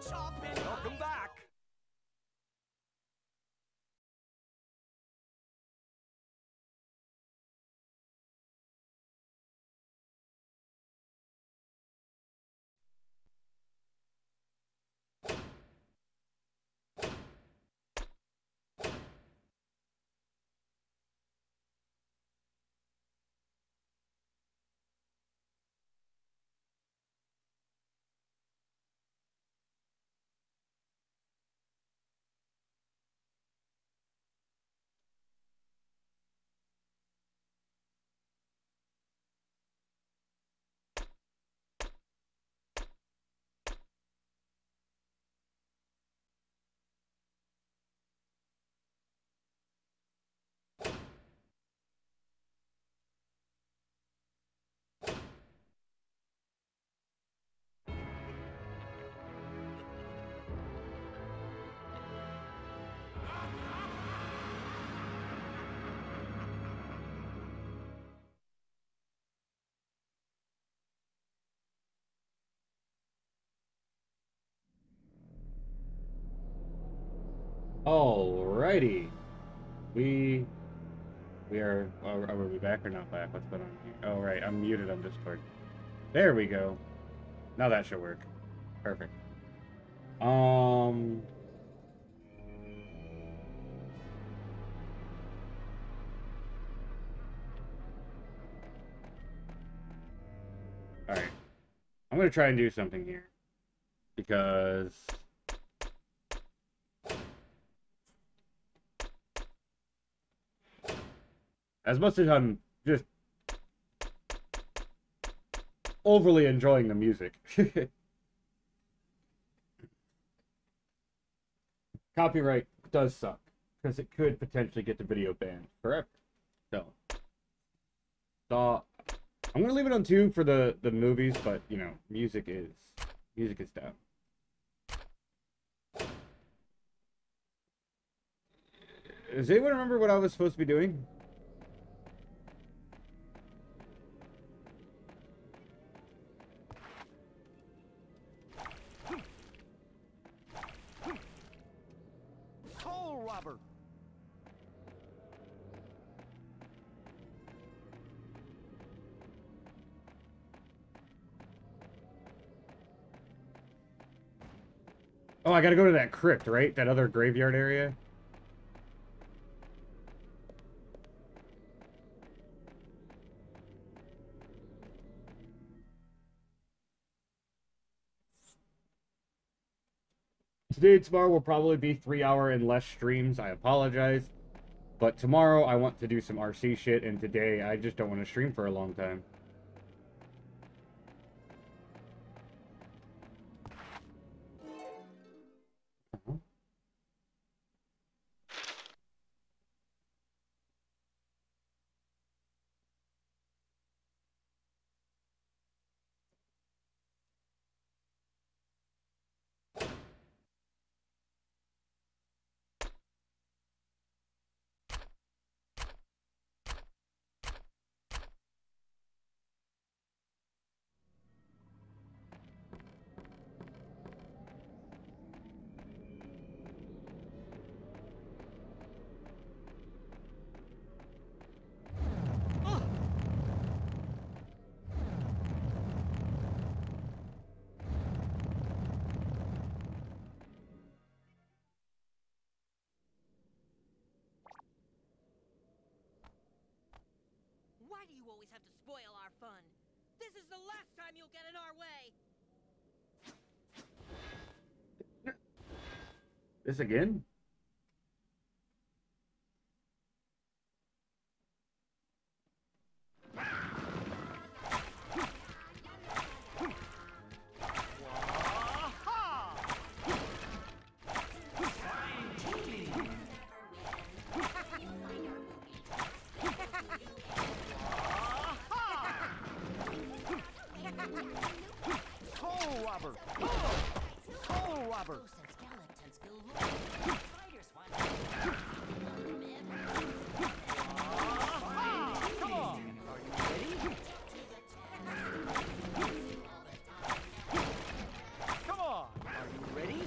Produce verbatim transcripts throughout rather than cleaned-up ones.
Welcome back. Alrighty, we we are. Are, are we back or not back? What's going on here? Oh right, I'm muted on Discord. There we go. Now that should work. Perfect. Um. All right, I'm gonna try and do something here because. As much as I'm just overly enjoying the music, copyright does suck because it could potentially get the video banned forever. So, so I'm gonna leave it on two for the the movies, but you know, music is music is down. Does anyone remember what I was supposed to be doing? Oh, I gotta go to that crypt, right? That other graveyard area? Today and tomorrow will probably be three hour and less streams. I apologize. But tomorrow I want to do some R C shit, and today I just don't want to stream for a long time. Uh-huh. Why do you always have to spoil our fun? This is the last time you'll get in our way! This again? Ready?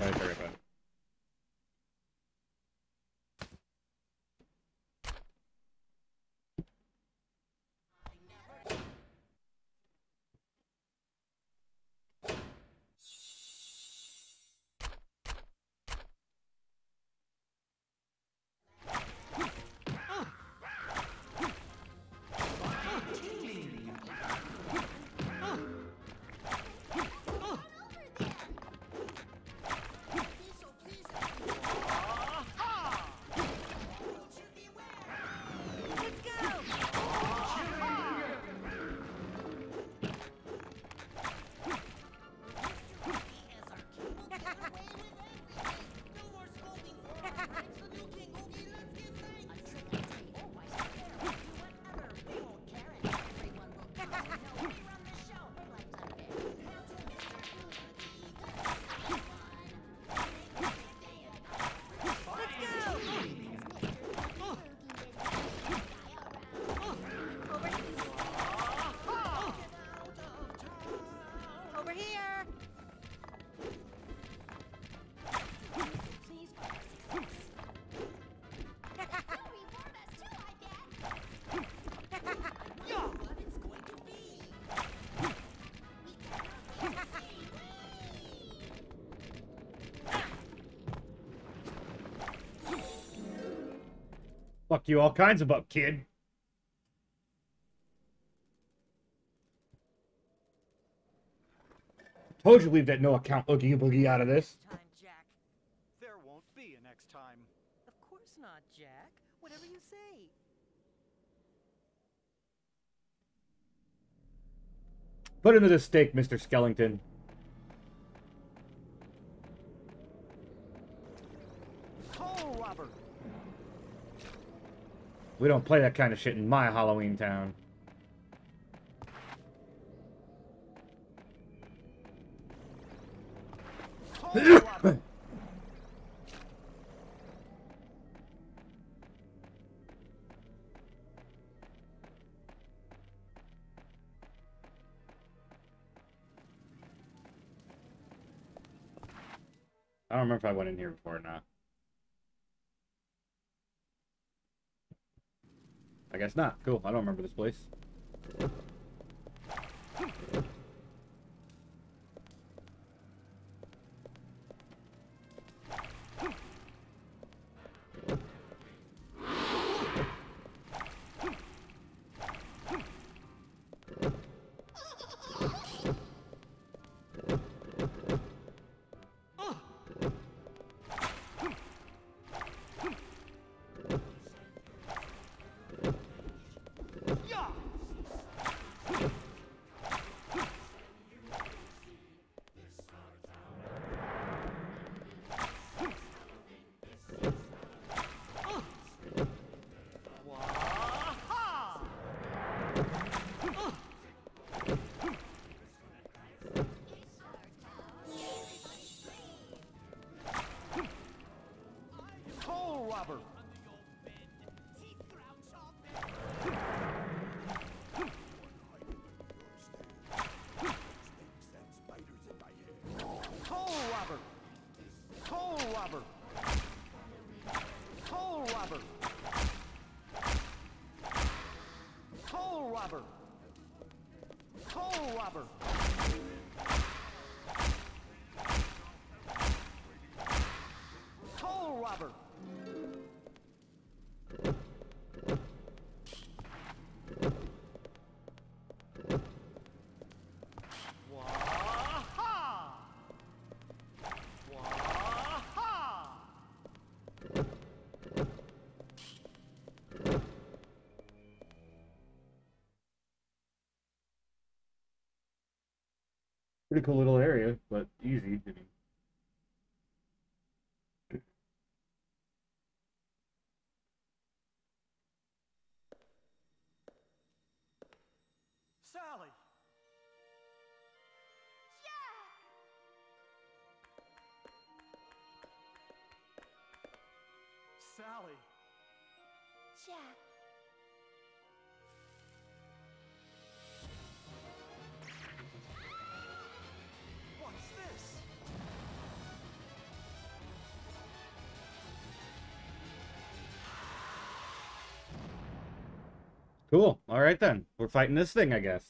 Alright, sorry about it. Fuck you all kinds of up, kid. Told you leave that no account Oogie Boogie out of this. Time, Jack. There won't be a next time. Of course not, Jack. Whatever you say. Put him to the stake, Mister Skellington. Coal robber. We don't play that kind of shit in my Halloween town. Coal robber. I don't remember if I went in here before or not. I guess not. Cool. I don't remember this place. Coal robber. Coal robber. Coal robber. Coal robber. Coal robber. Coal robber. Coal robber. Wah-ha! Wah-ha! Pretty cool little area, but easy. I mean, Sally. Sally. Jack. What's this? Cool. All right then. We're fighting this thing, I guess.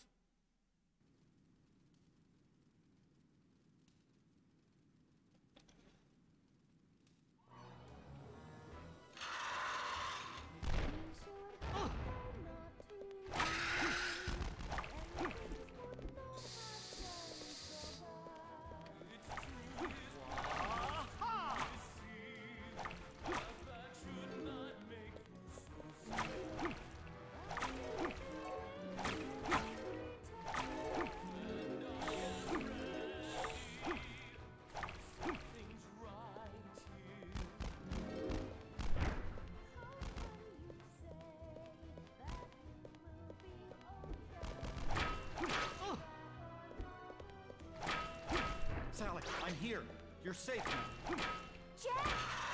Sally, I'm here. You're safe now. Jack!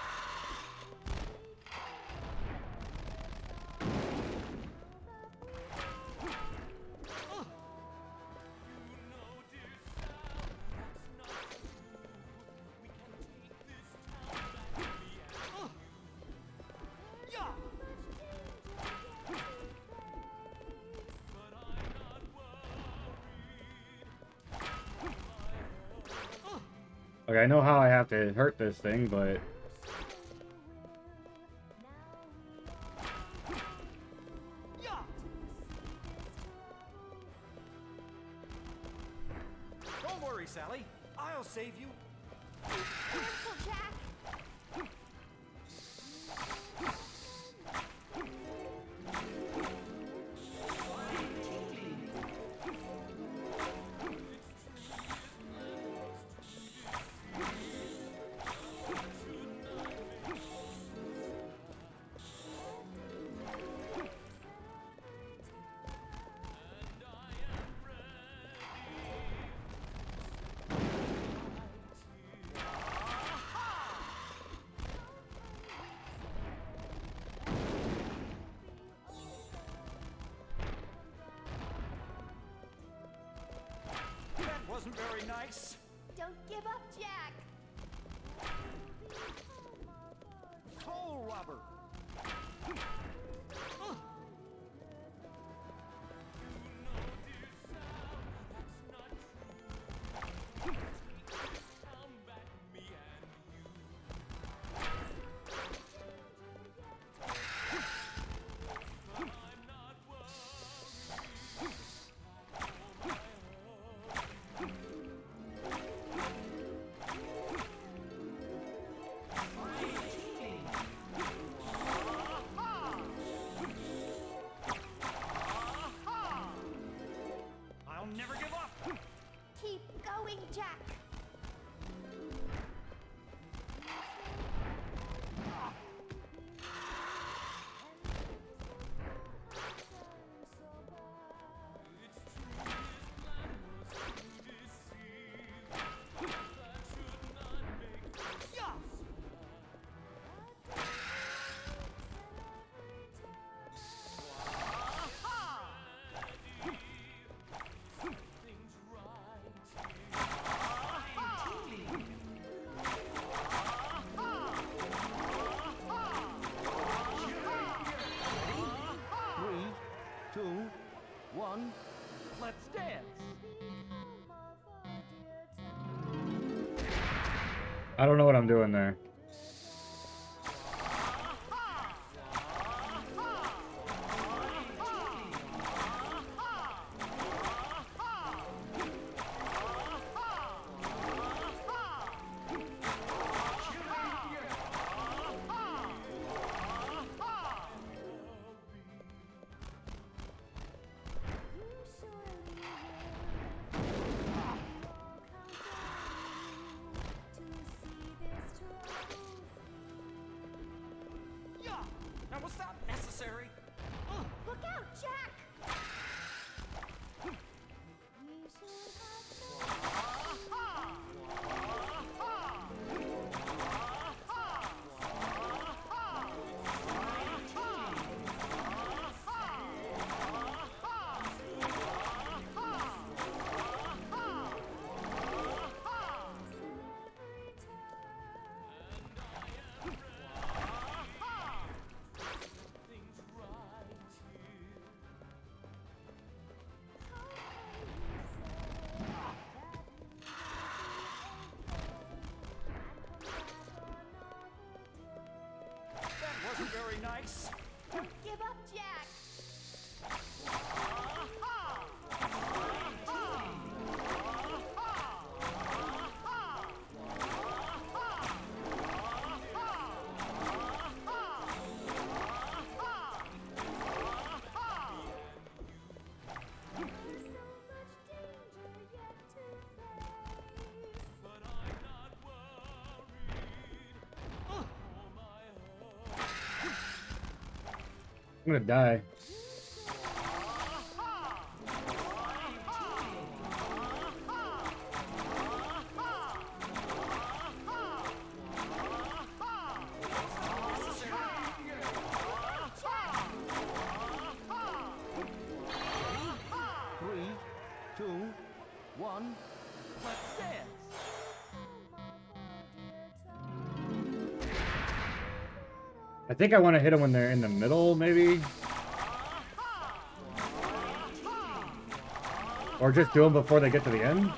Okay, I know how I have to hurt this thing, but... Don't worry, Sally. I'll save you. Careful, Jack! That wasn't very nice. Don't give up, Jack! Coal rubber. I'll never give up. Keep going, Jack! Two, one, let's dance. I don't know what I'm doing there. To see this Nice. Don't give up, Jack. I'm gonna die. Three, two, one. Let's dance. I think I want to hit them when they're in the middle, maybe. Or just do them before they get to the end.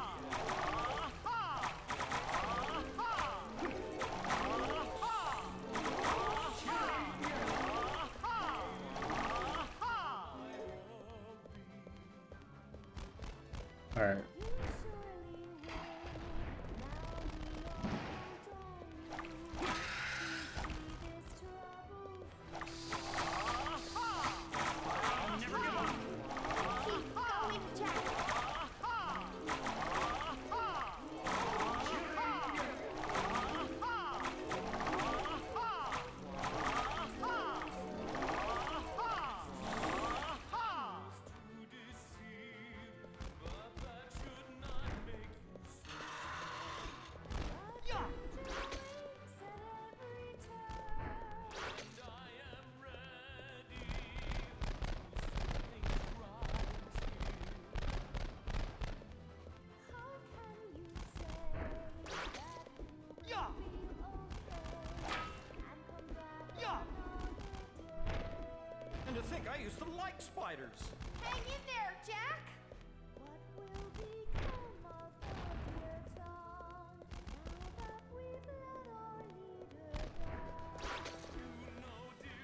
All right. Keep going, Jack. And to think I used to like spiders. Hang in there, Jack. What will become of our dear town now that we've let our leader down?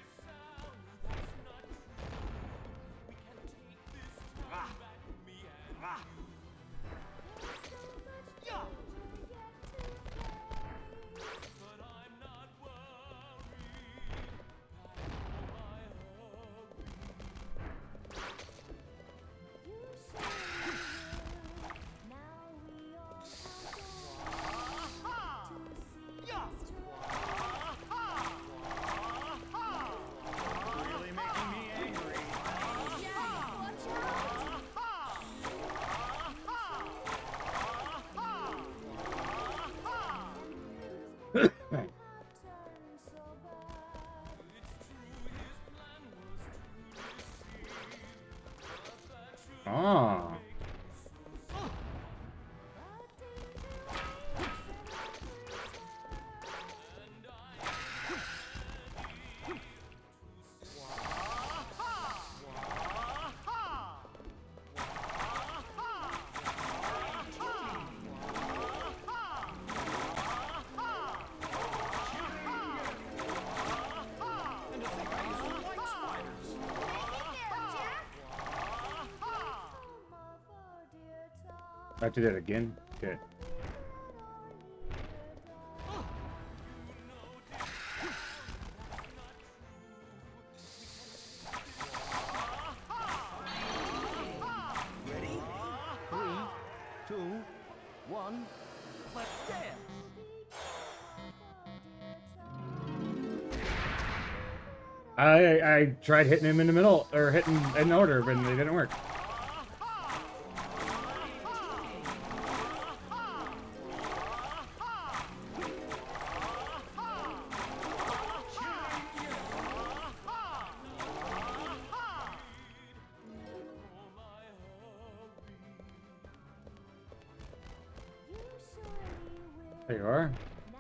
There's so much danger yet to face. You surely will. Now we all count on to see this Really making me angry. Jack, watch out! Have turned so bad. Ah. And to think I used to like spiders. Hang in there, Jack. Home of our dear town. I have to do that again. Okay. Ready? Three, two, one. Let's dance. I I tried hitting him in the middle or hitting in order, but they didn't work. There you are.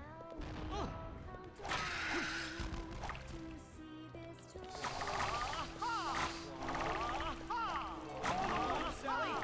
Sally.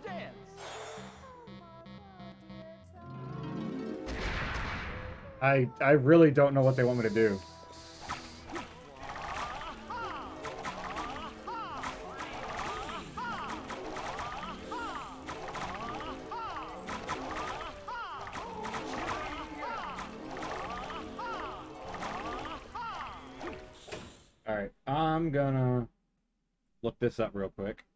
dance. I I really don't know what they want me to do. All right, I'm gonna look this up real quick.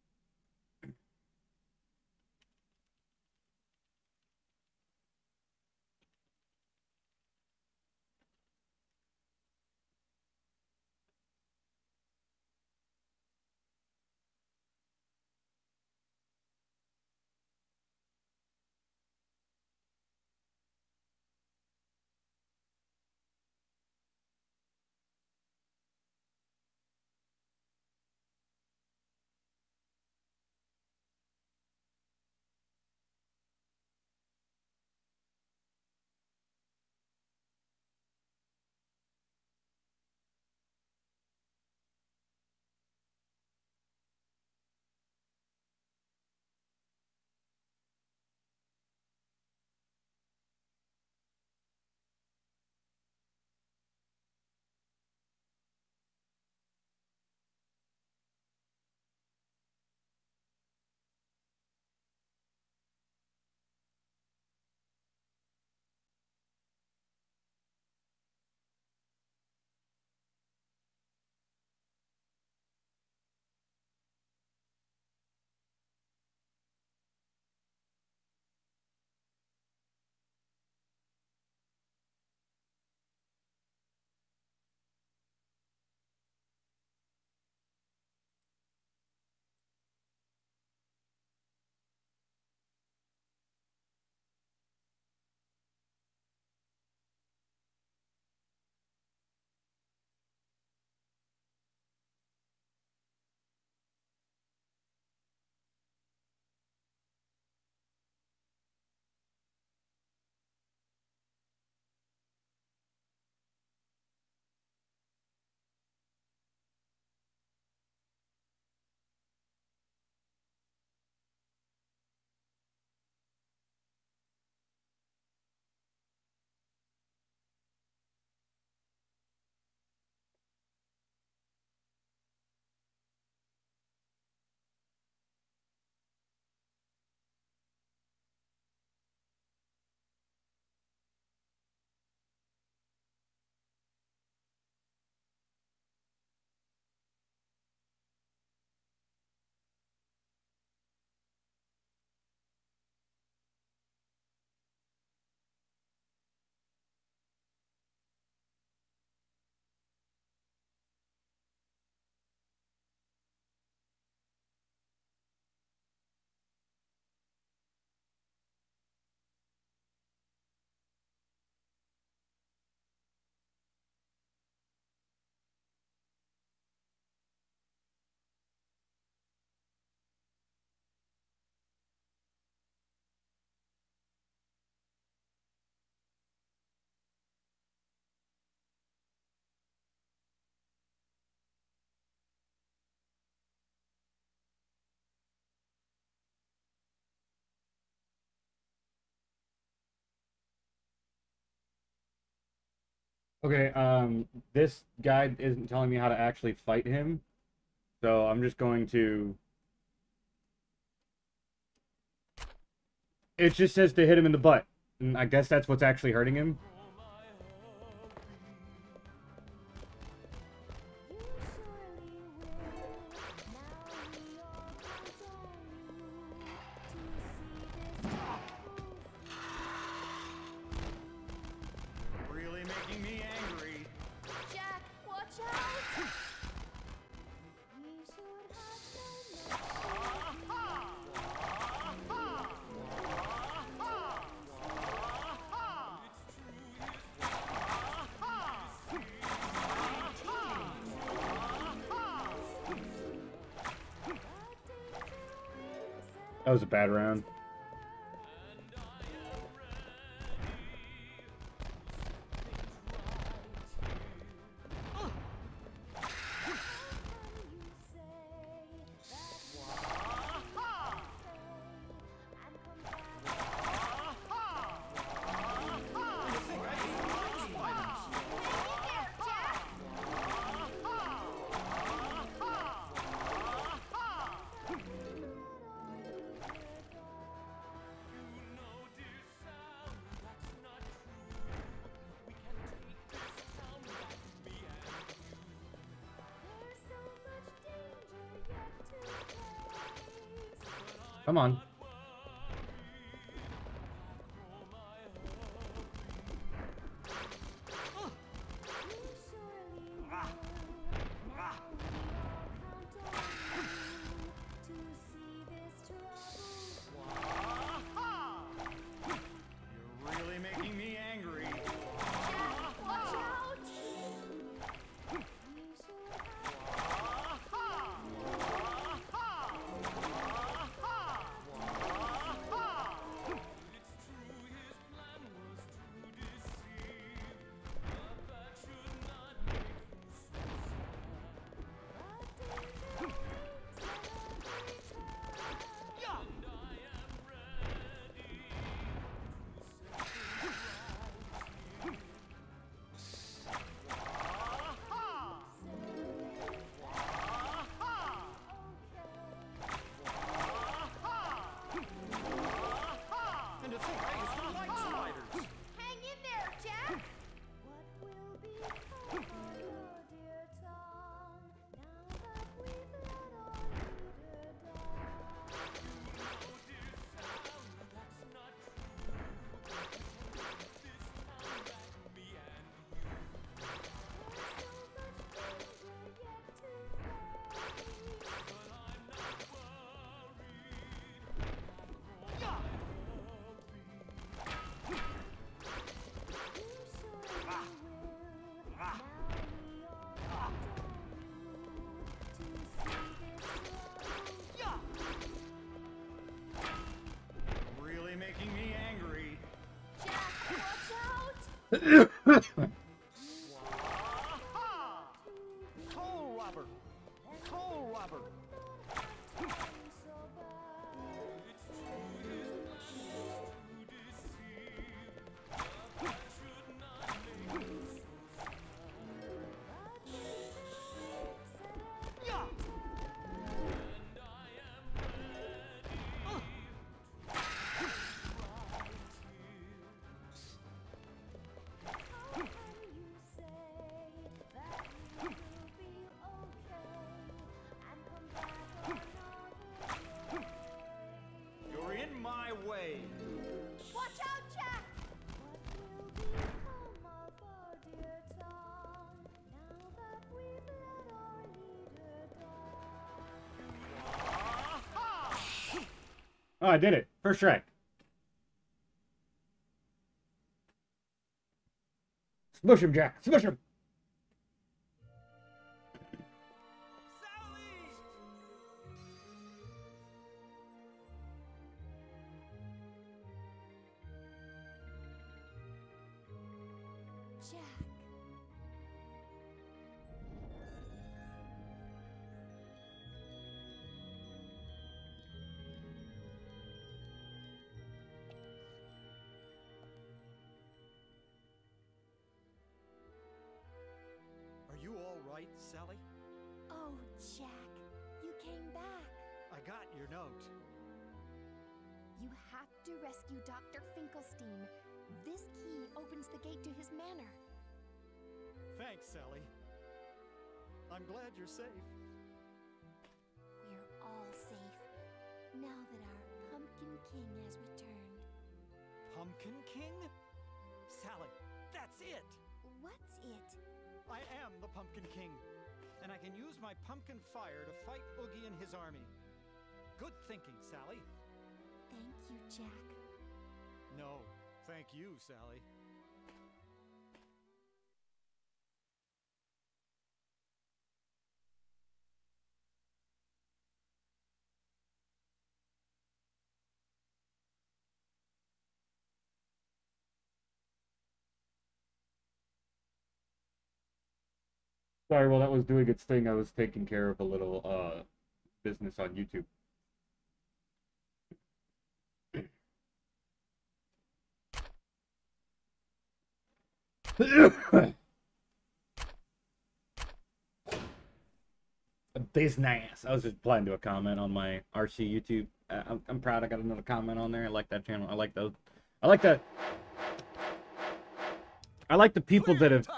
Okay, um, this guide isn't telling me how to actually fight him, so I'm just going to... It just says to hit him in the butt, and I guess that's what's actually hurting him. Really making me angry. Jack, watch out! We should have no That was a bad round. Come on. You're really making me angry. Watch out! And to think I used to like spiders. Hang in there, Jack! What will become of our dear town now that we've let our leader die? Really making me angry. Jack, watch out! Coal robber! Coal robber! You're in my way. Watch out, Jack! What will become of our dear town now that we've let our leader die? Oh, I did it. First Shrek. Smush him, Jack. Smush him. Jack. Are you all right, Sally? Oh, Jack, you came back. I got your note. You have to rescue Doctor Finkelstein. This key opens the gate to his manor. Thanks, Sally. I'm glad you're safe. We're all safe now that our Pumpkin King has returned. Pumpkin King? Sally, that's it! What's it? I am the Pumpkin King, and I can use my pumpkin fire to fight Oogie and his army. Good thinking, Sally. Thank you, Jack. No, thank you, Sally. Sorry, while that was doing its thing, I was taking care of a little uh business on YouTube. Business. I was just replying to a comment on my R C YouTube. Uh, I'm, I'm proud I got another comment on there. I like that channel. I like those. I like the. I like the people that have. Time.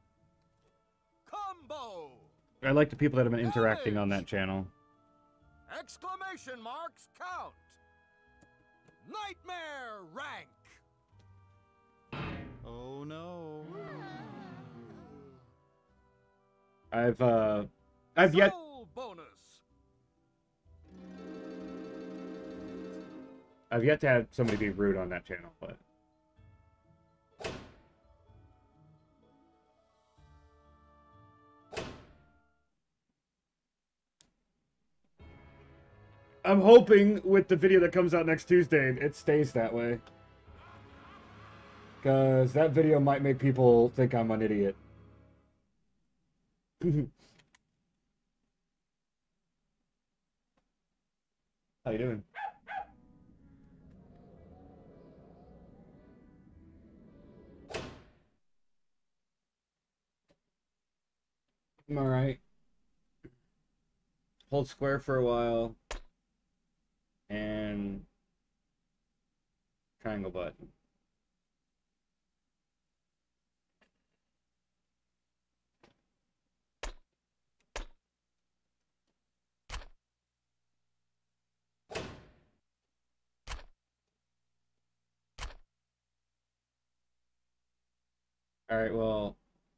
Combo. I like the people that have been interacting on that channel. Exclamation marks count. Nightmare rank. Oh no. I've uh, I've yet. Soul bonus. I've yet to have somebody be rude on that channel, but. I'm hoping with the video that comes out next Tuesday, it stays that way. Because that video might make people think I'm an idiot. How you doing? I'm alright. Hold square for a while. And triangle button. All right, well,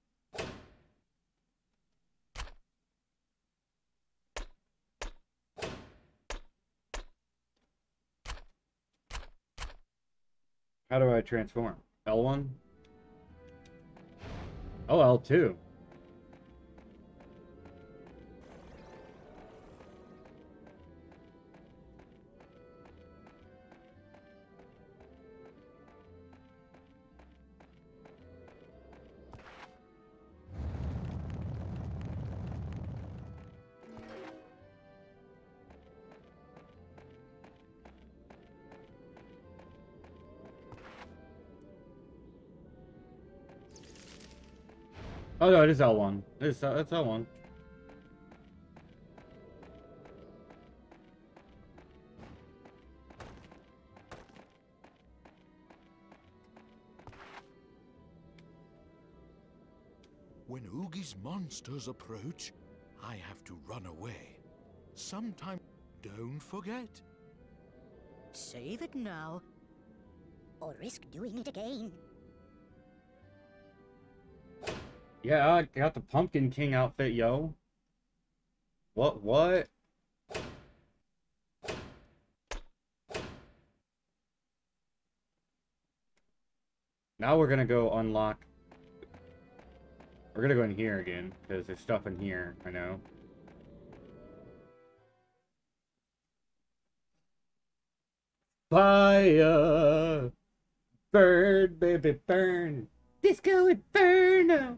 how do I transform? L one? Oh, L two. Oh no, it is L one. It's, uh, it's L one. When Oogie's monsters approach, I have to run away. Sometime, don't forget. Save it now, or risk doing it again. Yeah, I got the Pumpkin King outfit, yo. What, what? Now we're gonna go unlock. We're gonna go in here again, because there's stuff in here, I know. Fire! Burn, baby, burn! Disco Inferno!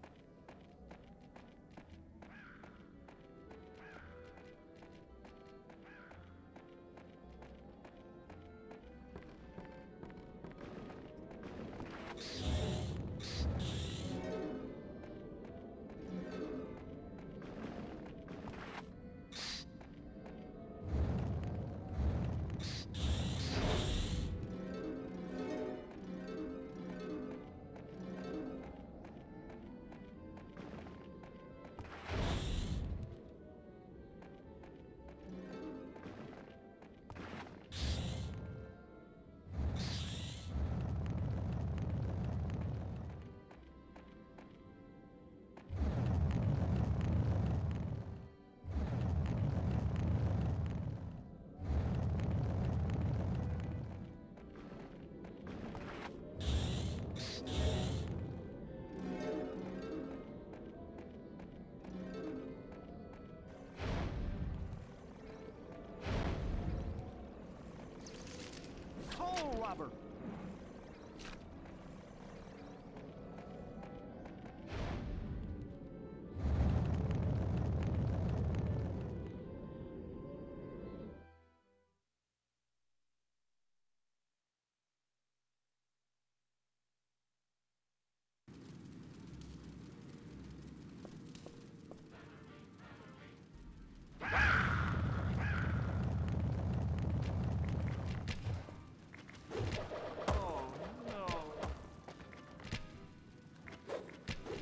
Toll robber.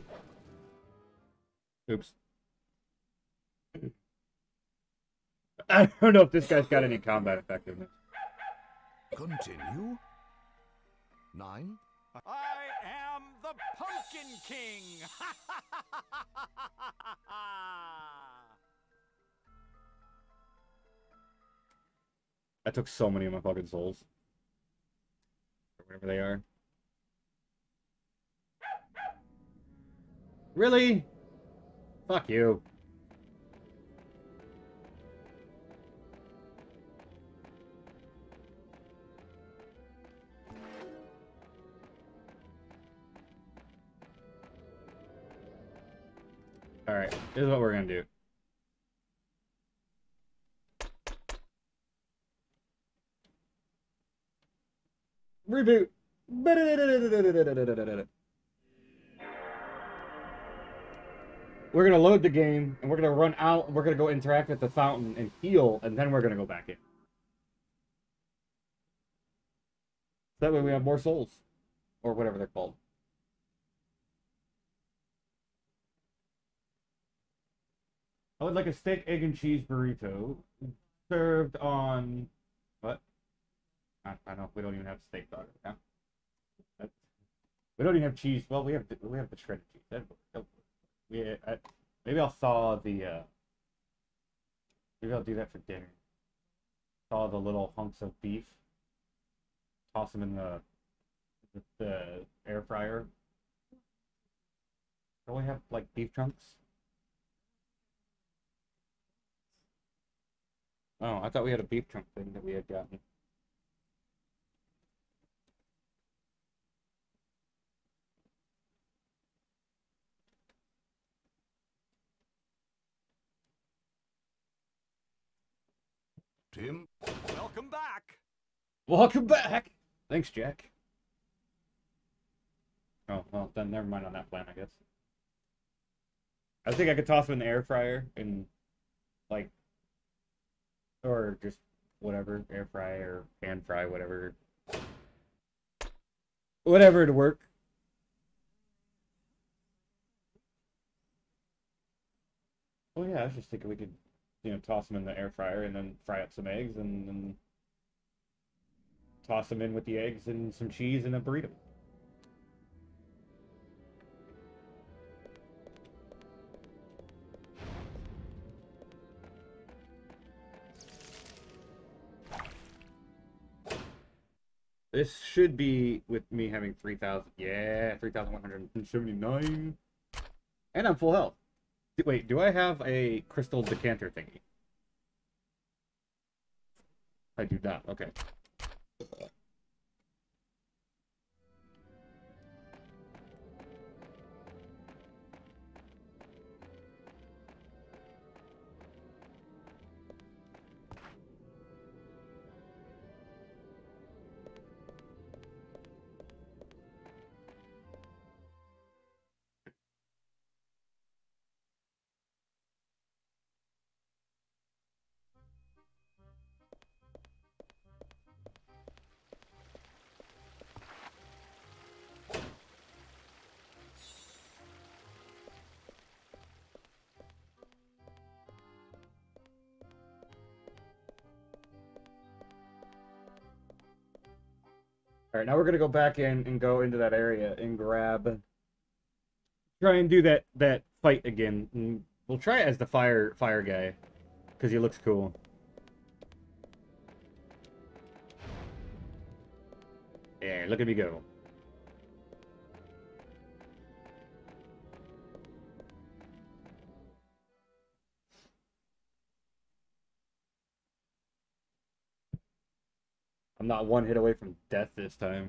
Oops. I don't know if this guy's got any combat effectiveness. Continue. Nine. I am the Pumpkin King! I took so many of my fucking souls. Or whatever they are. Really? Fuck you. Alright, this is what we're gonna do. Reboot. We're gonna load the game, and we're gonna run out, we're gonna go interact with the fountain and heal, and then we're gonna go back in. That way we have more souls. Or whatever they're called. I would like a steak, egg, and cheese burrito served on what? I, I know we don't even have steak dog. Yeah? That's, we don't even have cheese. Well, we have the, we have the shredded cheese. That, that, we, I, maybe I'll thaw the. Uh, maybe I'll do that for dinner. Thaw the little hunks of beef. Toss them in the the, the air fryer. Don't we have like beef chunks? Oh, I thought we had a beef chunk thing that we had gotten. Tim? Welcome back! Welcome back! Thanks, Jack. Oh, well, then never mind on that plan, I guess. I think I could toss them in the air fryer and, like, or just whatever, air fry or pan fry, whatever. Whatever to work. Oh yeah, I was just thinking we could, you know, toss them in the air fryer and then fry up some eggs and then toss them in with the eggs and some cheese and a burrito. This should be with me having three thousand. Yeah, three thousand one hundred seventy-nine. And I'm full health. Wait, do I have a crystal decanter thingy? I do not. Okay. All right, now we're gonna go back in and go into that area and grab, try and do that that fight again. And we'll try it as the fire fire guy, because he looks cool. Yeah, look at me go. I'm not one hit away from death this time.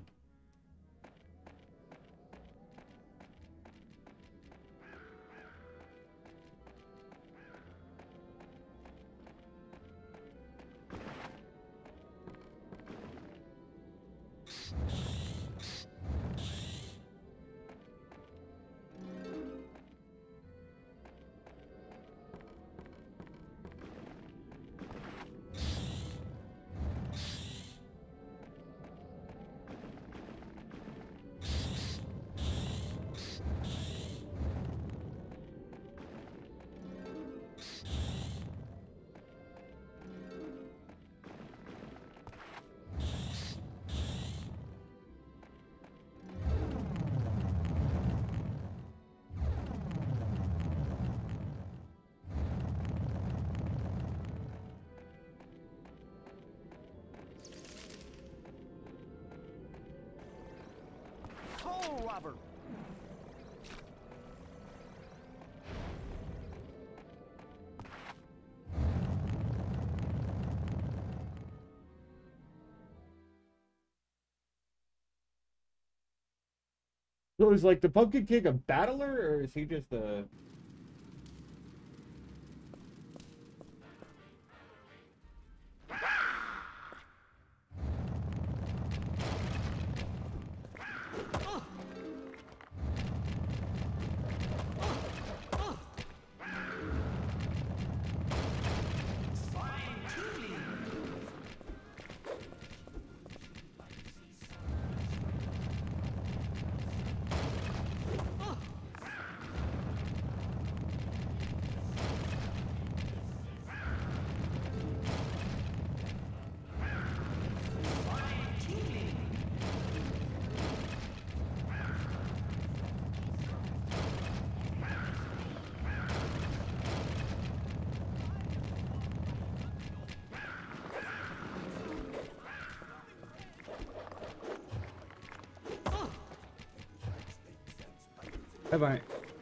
robber! So is like the Pumpkin King a battler, or is he just a... Bye-bye.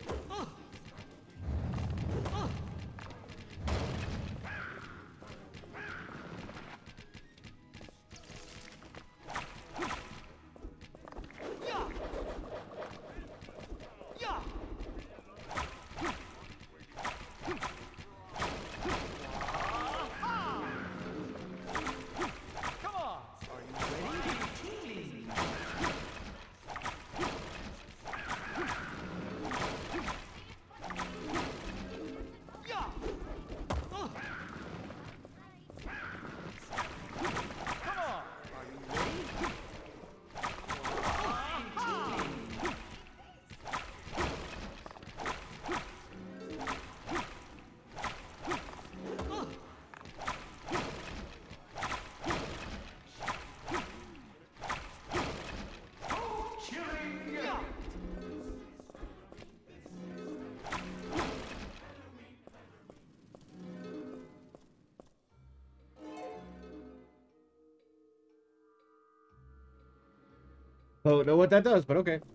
Don't know what that does, but okay.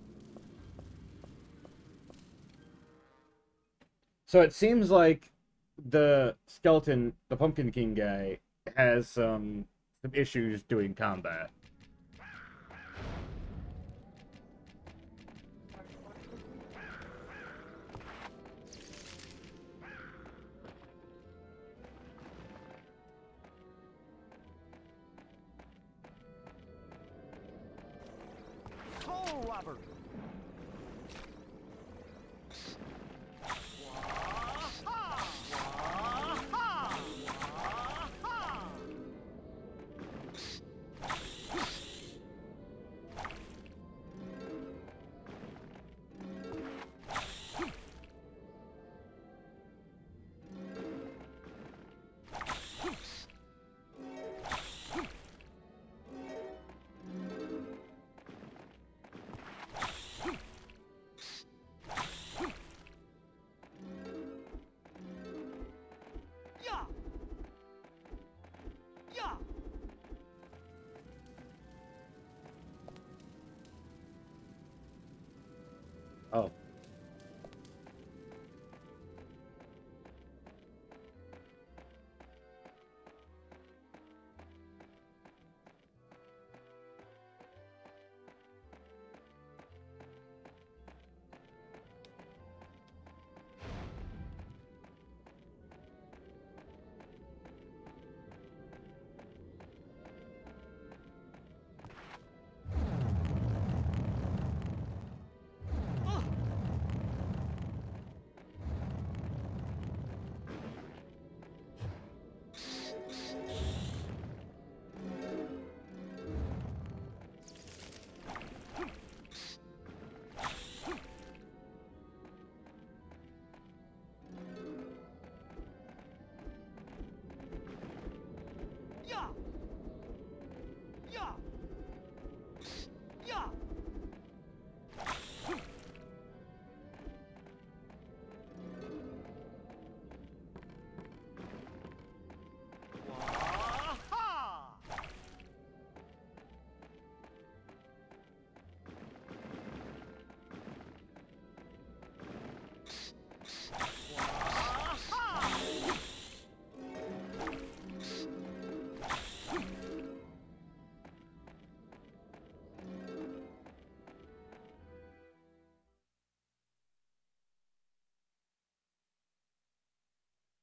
So it seems like the skeleton, the Pumpkin King guy, has um, some issues doing combat. Coal robber! Oh.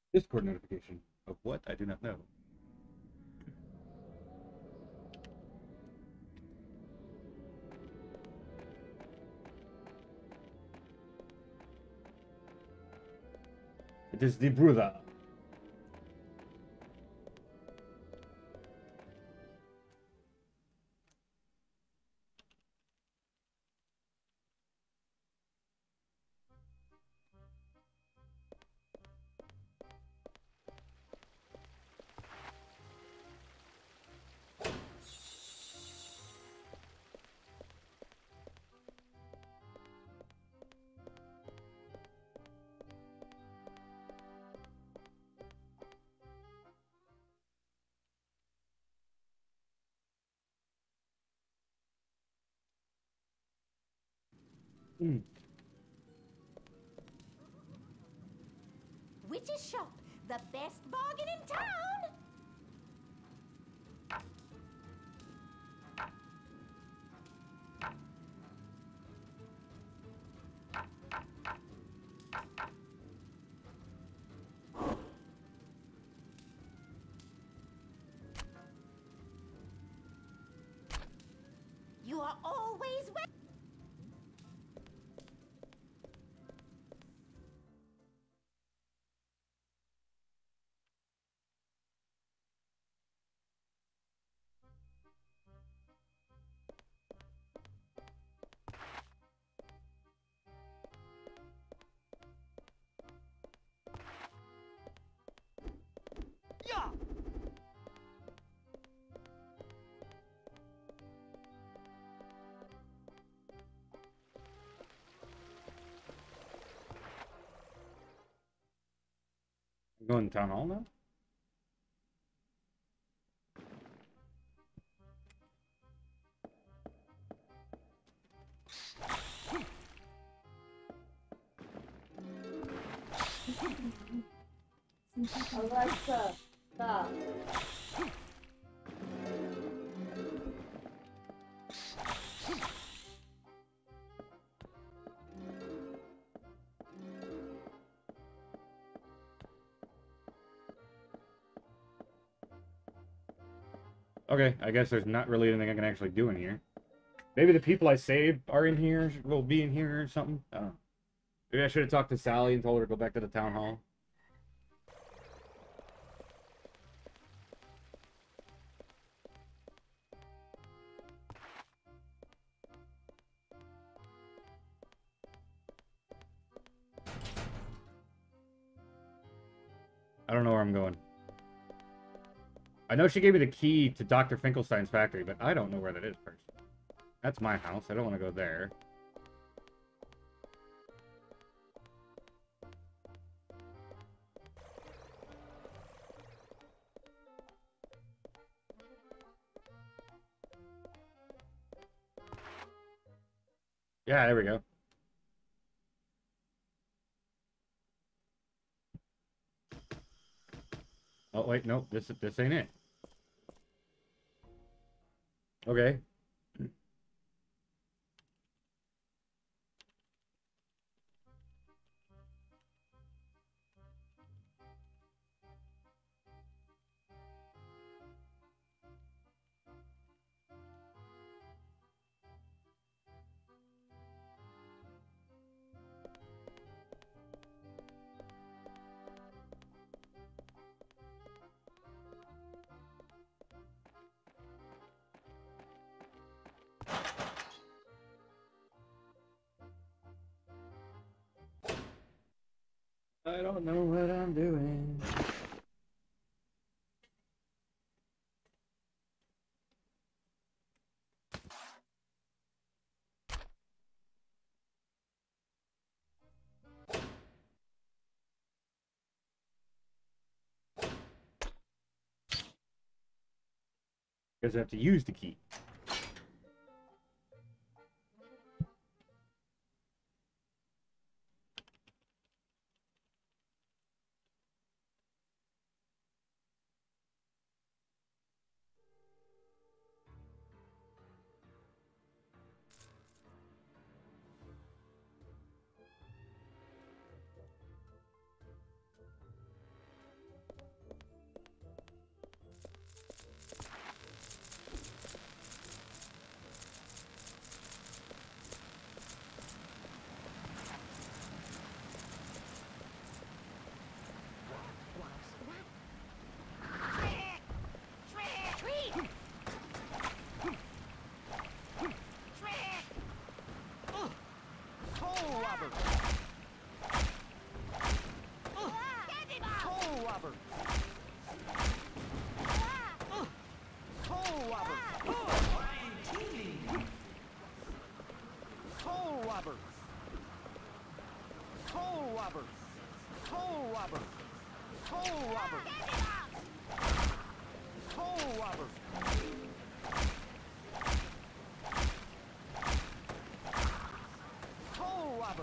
Discord notification. Of what? I do not know. It is the brother. Mm. Witch's Shop, the best bargain in town! You are always welcome. Yeah! Going to town hall now? Alexa, stop. Okay, I guess there's not really anything I can actually do in here. Maybe the people I saved are in here, will be in here or something. I don't know. Maybe I should have talked to Sally and told her to go back to the town hall. I don't know where I'm going. I know she gave me the key to Doctor Finkelstein's factory, but I don't know where that is first. That's my house. I don't want to go there. Yeah, there we go. Oh, wait, no, this, this ain't it. Okay. I don't know what I'm doing. Because I have to use the key. robber! Toe robber! Toe robber! Toe robber!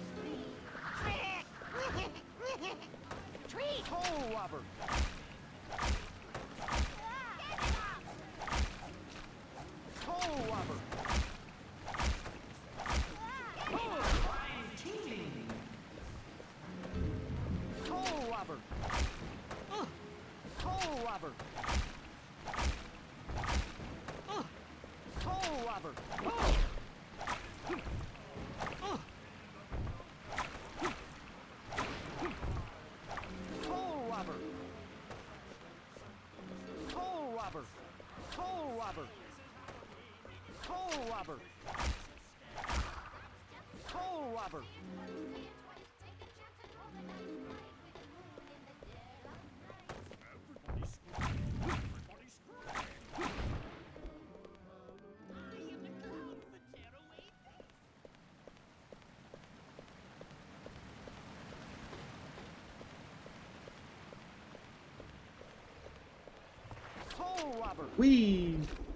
Treat! Toe robber! Toe robber! Toe robber! Uh, Toe robber! Uh, Toe robber! Uh, uh, Toe robber! Toe robber! Toe robber! Toe robber! Toe robber! Toe robber! Whee!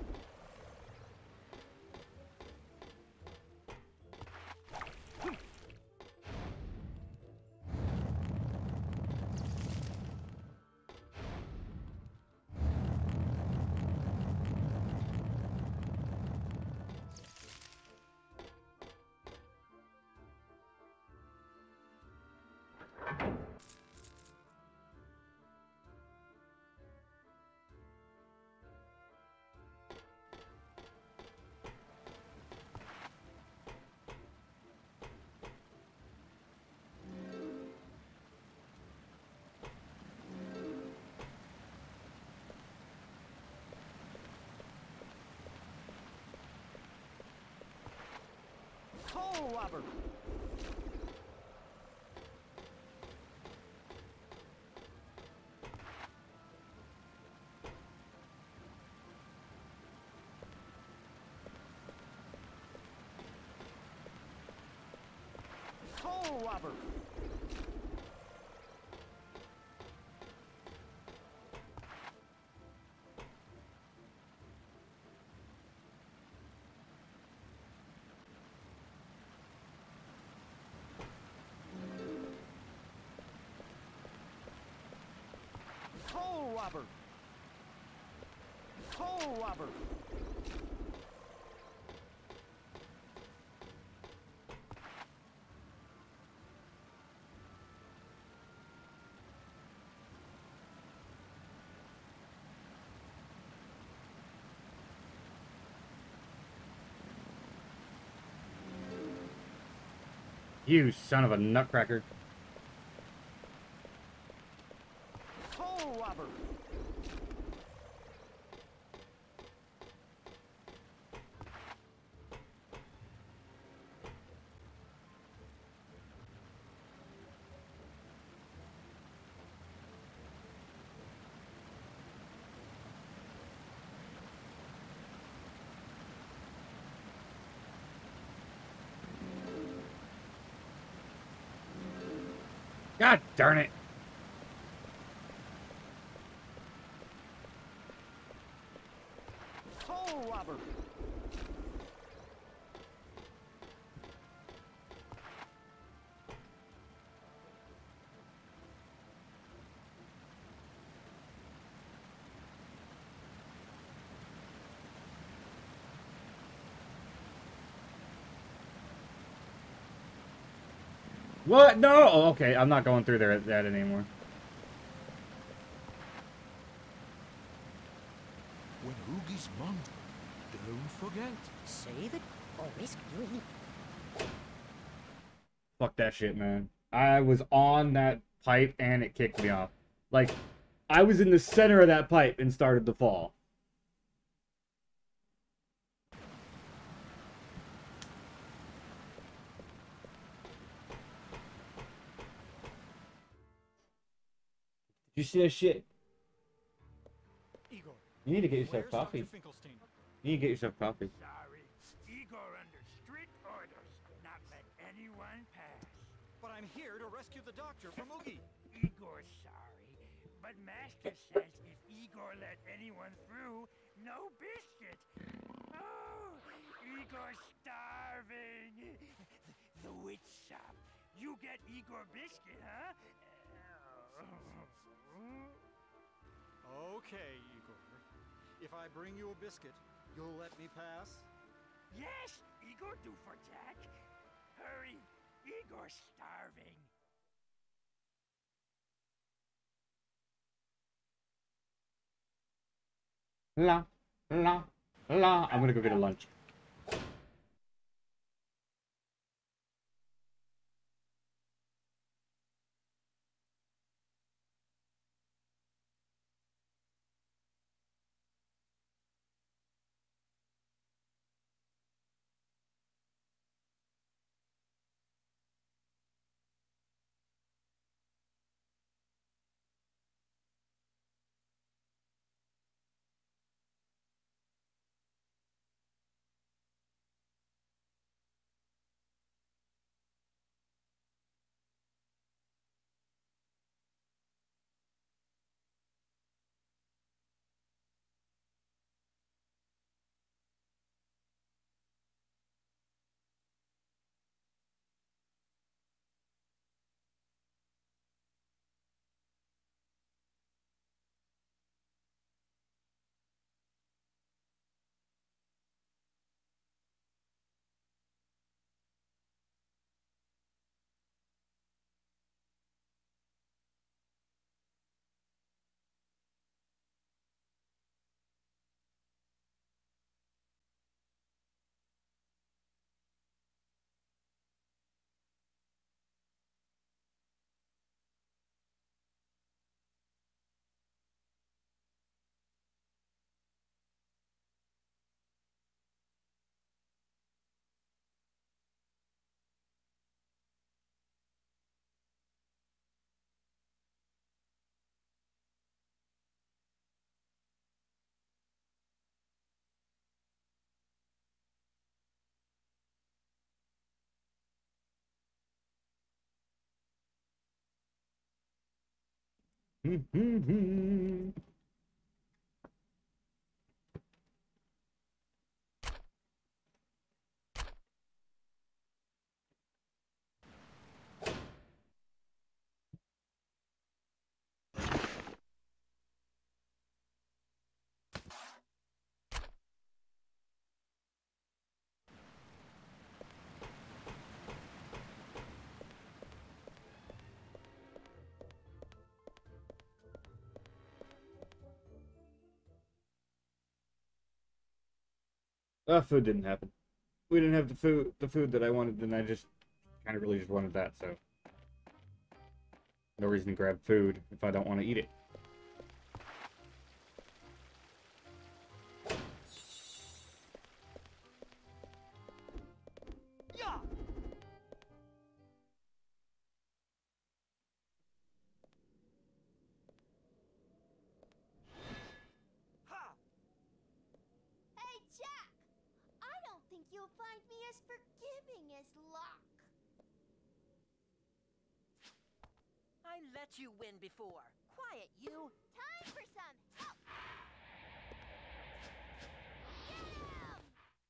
Toe robber! Toe robber! Toe robber! Toe robber! You son of a nutcracker. Toe robber! God darn it. Toe robber! What? No! Oh, okay, I'm not going through there that anymore. When Oogie's monster, don't forget. Save it or risk doing it. Fuck that shit, man. I was on that pipe and it kicked me off. Like, I was in the center of that pipe and started to fall. Did you see that shit? Igor, You need to get yourself where's coffee. Doctor Finkelstein? You need to get yourself coffee. Sorry. Igor under strict orders. Not let anyone pass. But I'm here to rescue the doctor from Oogie. Igor's sorry, but Master says if Igor let anyone through, no biscuit. Oh, Igor's starving. The, the witch shop. You get Igor biscuit, huh? Okay, Igor. If I bring you a biscuit, you'll let me pass? Yes, Igor do for Jack. Hurry, Igor's starving. La, la, la. I'm gonna go get a lunch. Uh, food didn't happen. We didn't have the food, the food that I wanted, and I just kind of really just wanted that. So no reason to grab food if I don't want to eat it. Yeah. Hey, Jack! I don't think you'll find me as forgiving as Locke. I let you win before. Quiet, you. Time for some help! Get him!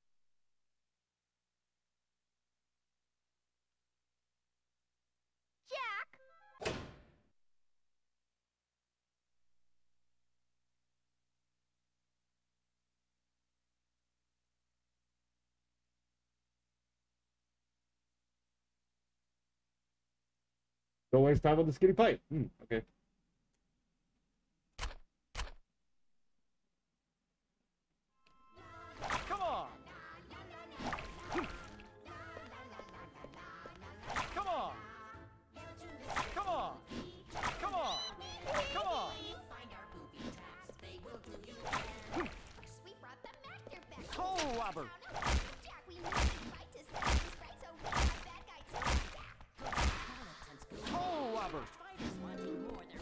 Jack! Don't waste time on the skinny pipe. Hmm, okay. Come on! Come on! Come on! Come on! Come on! We brought the Master back. Toe robber! Jack, we must fight to set things right, so we're a bad guy too. Toe robber! Fighters wanting more than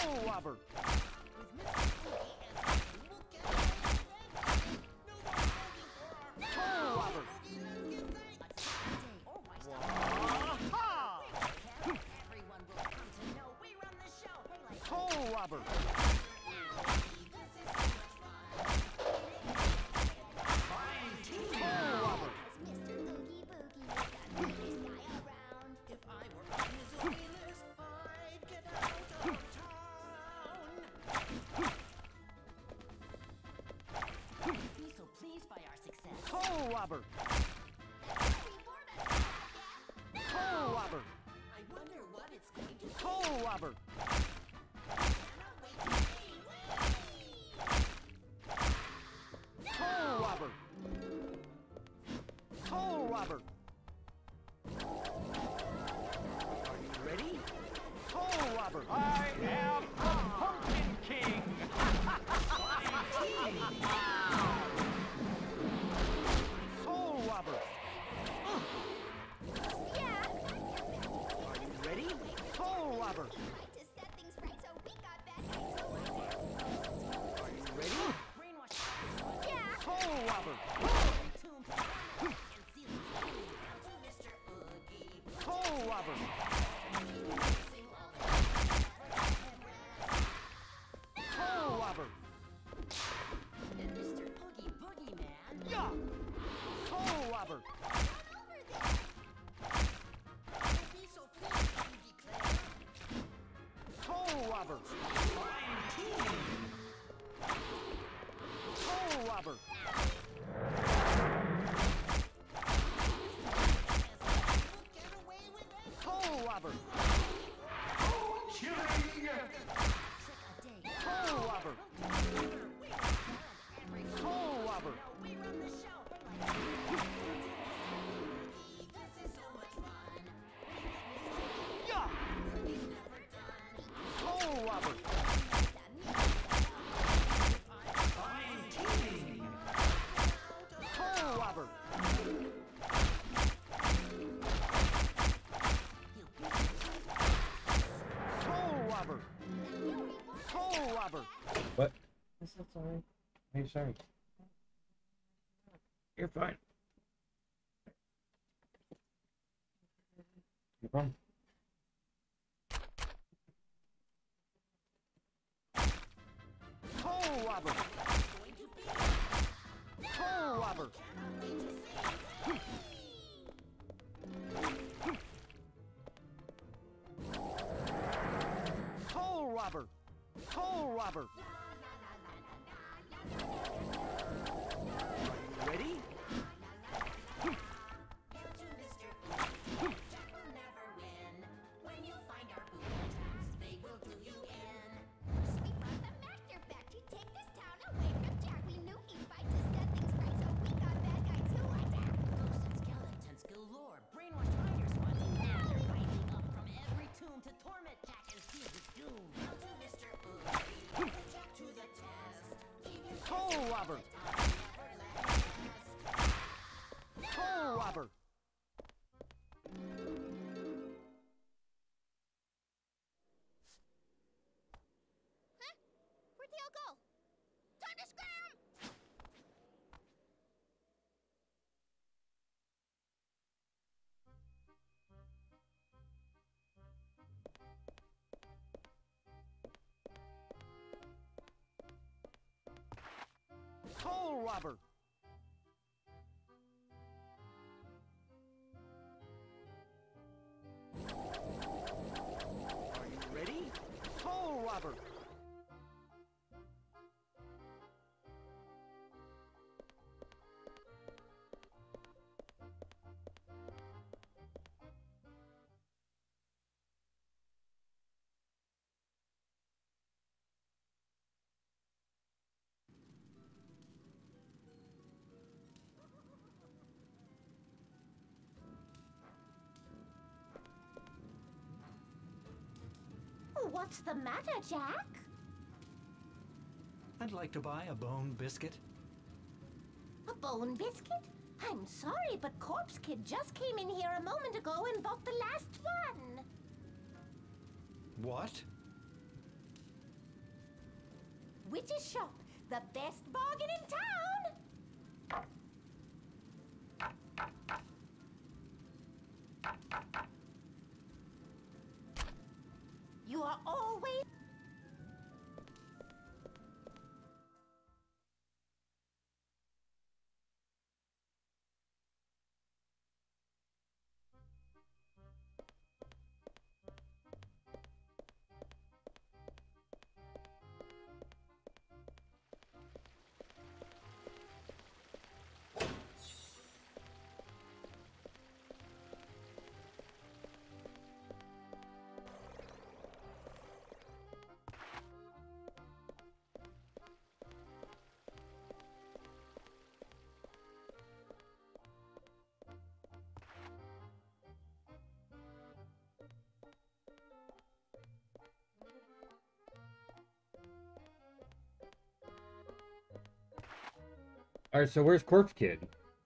Toe robber! With Mister Oogie as the we'll get away with everything. No more Oogie for our Toe robber! Oogie, let's give thanks. Or why stop? Aha! Everyone will come to know we run the show. Hey, like Toe robber! Toe robber! Mister Oogie Boogie, got the biggest guy around. If I were on his Oogie list, I'd get out of town. be so pleased by our success. Toe robber! Toe robber! I wonder what it's going to be. Toe robber! Cannot wait to see. Toe robber! Toe robber! Are you ready? Toe robber! I am the Pumpkin King! Toe robber! Yeah! Are you ready? Toe robber! Tried to set things right, so we got back into Are you ready? Brainwash Yeah! Toe robber! tomb to and seal his doom. Down to Mister Oogie. Toe robber! Sing all the Toe robber! and Mister Oogie Boogie Man. Yeah! Toe robber! Be so pleased to declare. Toe robber! Toe robber! Get away with it. Toe robber! Check a day. Toe robber! Toe robber! We run the show. Hey, like This is so much fun. Yeah! He's never done. Toe robber! Toe robber! Toe robber! Toe robber! What? That's not sorry. Hey, sorry. You're fine. No problem. Toe robber! Toe robber! Toe robber! Toe robber! Ready? To Mister Oogie. Jack will never win. When you find our booby traps, they will do you in. We brought the master back to take this town away from Jack. We knew he'd fight to set things right, so we got bad guy to attack. ghosts and skeletons galore. Brainwash fighters wanting now. They're rising up from every tomb to torment Jack and seal his doom. Down to Mister Oogie. Put Jack to the test. Keep your Toe robber! never let rest. Toe robber! Huh? Where'd they all go? Time to scram! Toe robber! Are you ready? Toe robber! What's the matter, Jack? I'd like to buy a bone biscuit. A bone biscuit? I'm sorry, but Corpse Kid just came in here a moment ago and bought the last one. What? Witch's Shop, the best bargain in town. You are always... Alright, so where's Corpse Kid?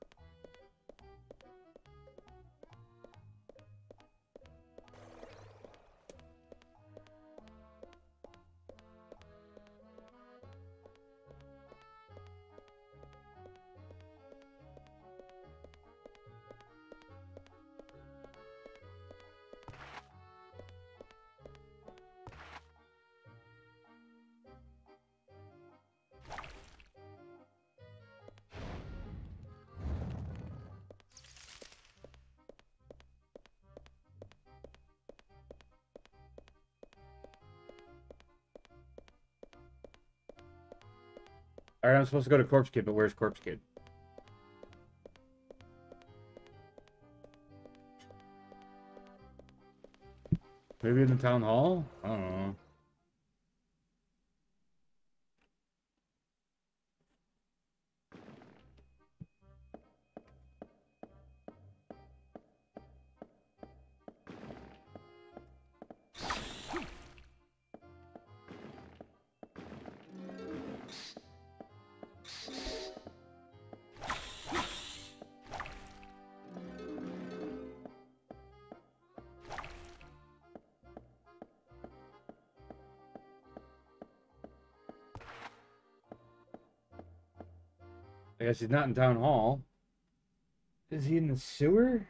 Alright, I'm supposed to go to Corpse Kid, but where's Corpse Kid? Maybe in the town hall? I don't know. I guess he's not in town hall. Is he in the sewer?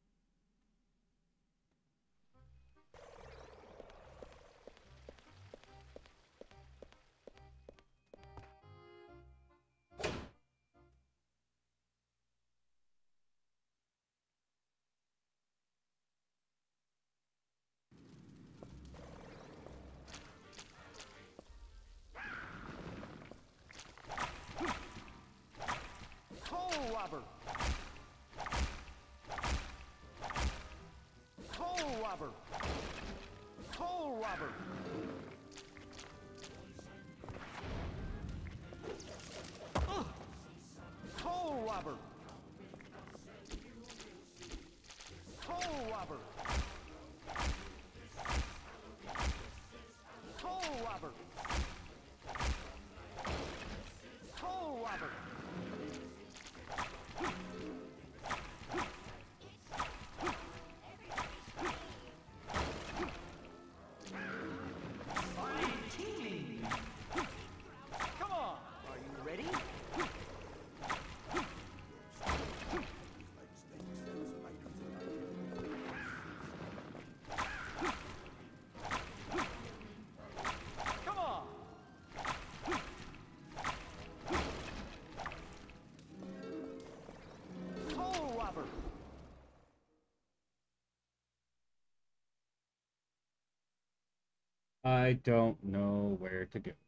Hole robber! Hole robber! Hole robber! Ugh! Hole robber! Hole robber! Hole robber! Hole robber! Come on! Are you ready? Come on! Hole robber! I don't know where to go.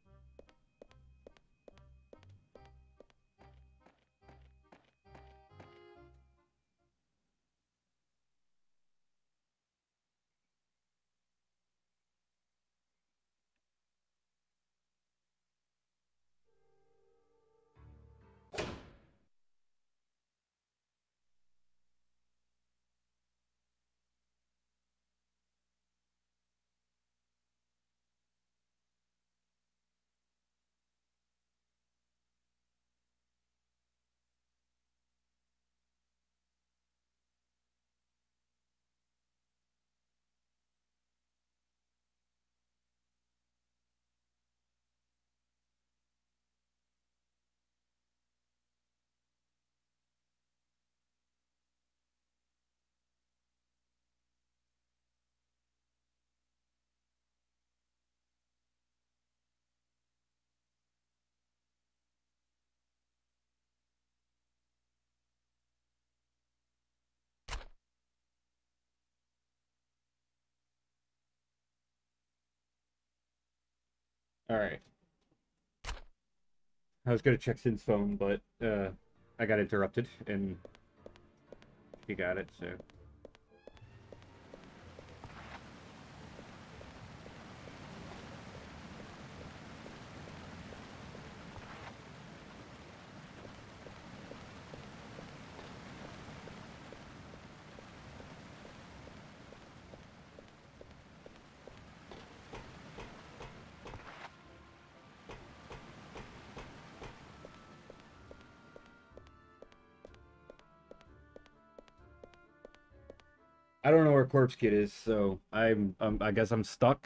Alright. I was gonna check Sin's phone, but uh, I got interrupted, and she got it, so... I don't know where Corpse Kid is, so I'm, um, I guess I'm stuck.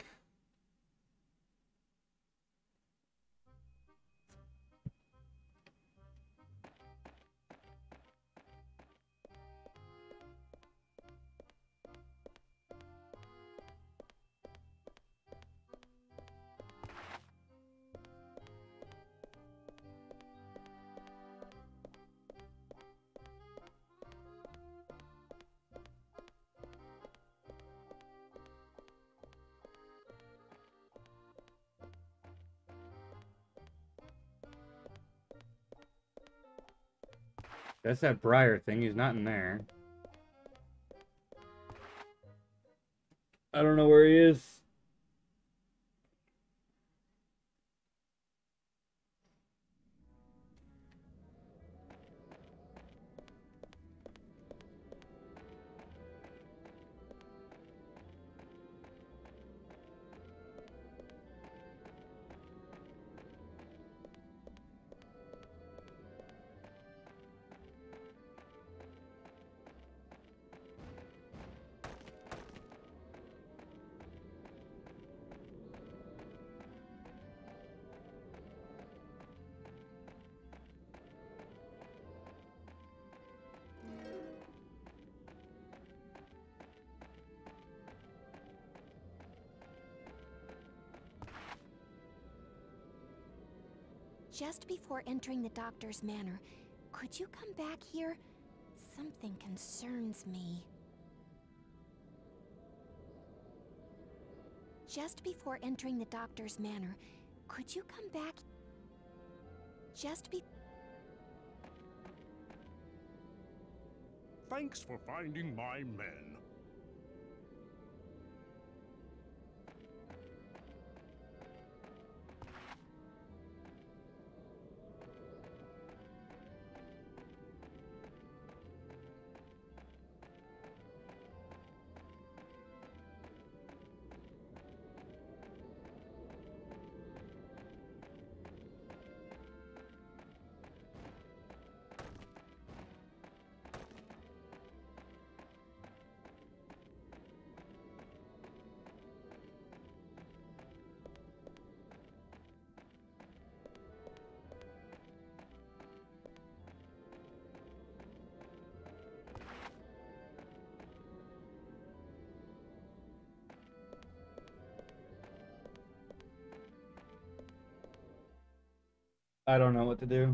That's that Briar thing. He's not in there. I don't know where he is. Just before entering the doctor's manor, could you come back here? Something concerns me. Just before entering the doctor's manor, could you come back? Just be- Thanks for finding my men. I don't know what to do.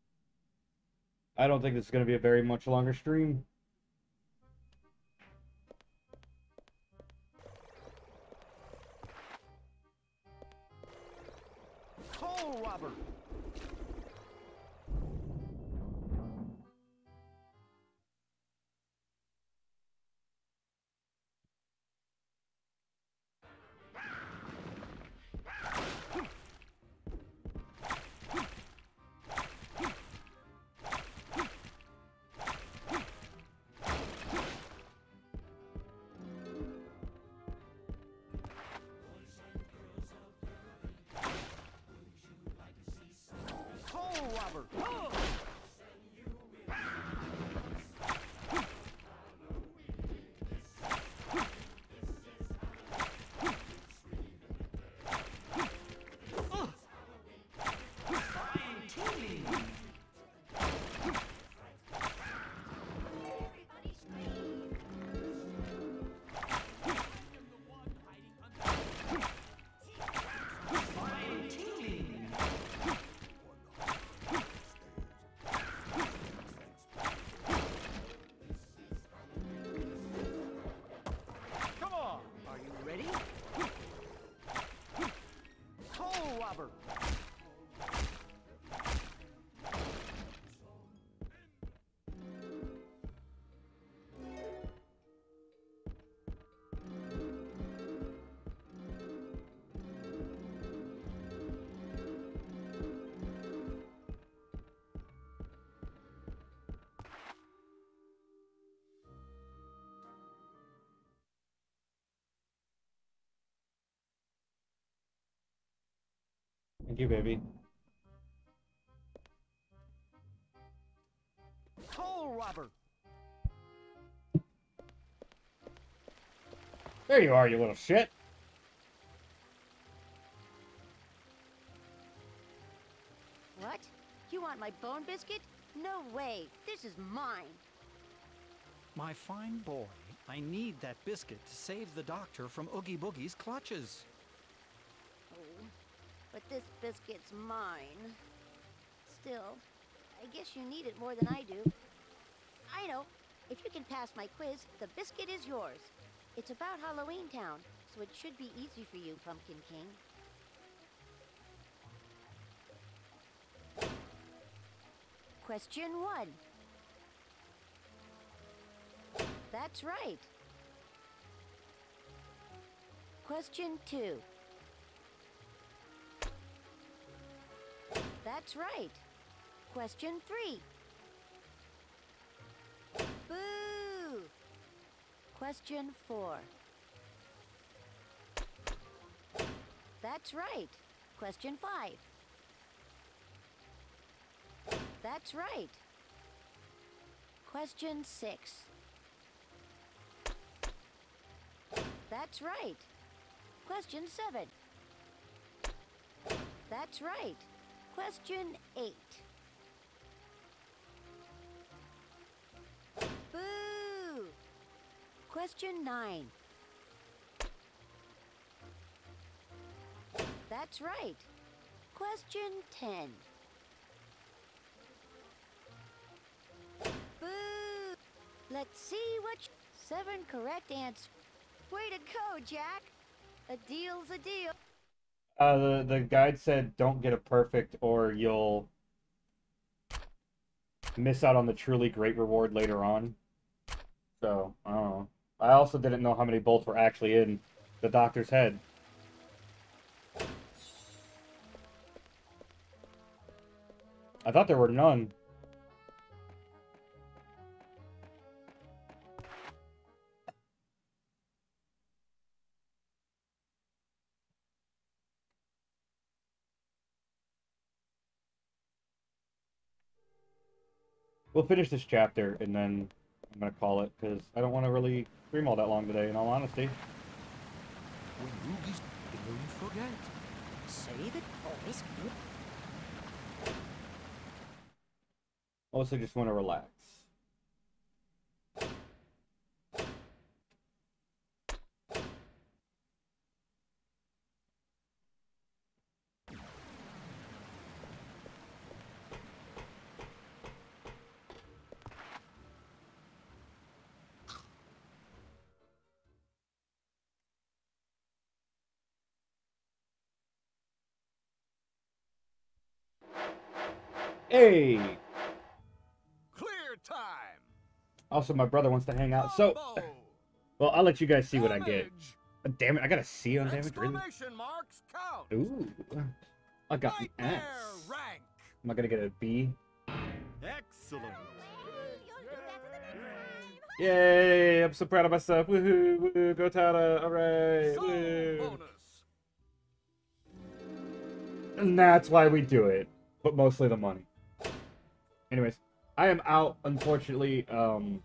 I don't think this is going to be a very much longer stream. Toll robber! you, baby. Coal robber! There you are, you little shit. What? You want my bone biscuit? No way. This is mine. My fine boy, I need that biscuit to save the doctor from Oogie Boogie's clutches. Oh, but this biscuit's mine. Still, I guess you need it more than I do. I know. If you can pass my quiz, the biscuit is yours. It's about Halloween Town, so it should be easy for you, Pumpkin King. Question one. That's right. Question two. That's right. Question three. Boo! Question four. That's right. Question five. That's right. Question six. That's right. Question seven. That's right. Question eight. Boo! Question nine. That's right. Question ten. Boo! Let's see what... Seven correct answers. Way to go, Jack! A deal's a deal. Uh, the, the guide said don't get a perfect or you'll miss out on the truly great reward later on. So, I don't know. I also didn't know how many bolts were actually in the doctor's head. I thought there were none. We'll finish this chapter, and then I'm going to call it, because I don't want to really stream all that long today, in all honesty. When Oogie's... Don't forget. Save it or risk it. Mostly just want to relax. Hey! Clear time! Also, my brother wants to hang out, so... Well, I'll let you guys see what I get. Uh, damn it, I got a C on damage, really? Exclamation marks count! Ooh. I got an S. Rank! Am I gonna get a B? Excellent. Yay! I'm so proud of myself. Woohoo! Woohoo! Go Tata! Alright! Soul Woo! bonus! And that's why we do it. But mostly the money. Anyways, I am out, unfortunately. Um...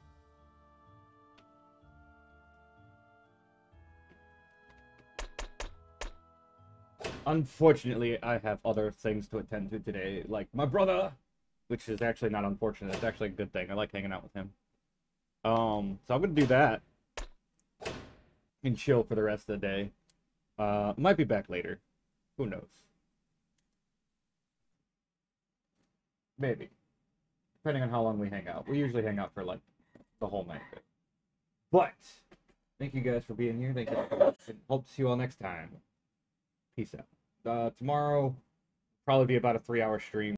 Unfortunately, I have other things to attend to today, like my brother, which is actually not unfortunate. It's actually a good thing. I like hanging out with him. Um, so I'm gonna do that and chill for the rest of the day. Uh, might be back later. Who knows? Maybe, depending on how long we hang out. We usually hang out for like the whole night. But thank you guys for being here. Thank you. And hope to see you all next time. Peace out. Uh, tomorrow, probably be about a three-hour stream.